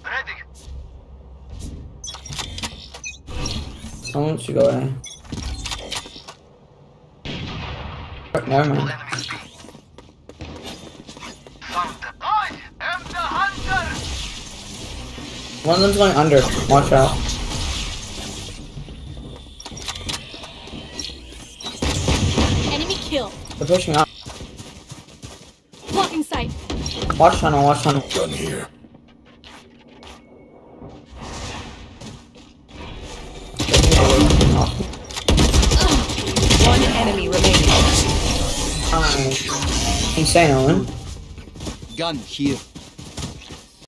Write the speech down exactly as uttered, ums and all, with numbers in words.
Someone should go A. Never mind. One of them's going under. Watch out. Enemy kill. They're pushing up. Blocking sight. Watch tunnel, watch tunnel. Gun here. One enemy remaining. Fine. Insane, Owen. Gun here.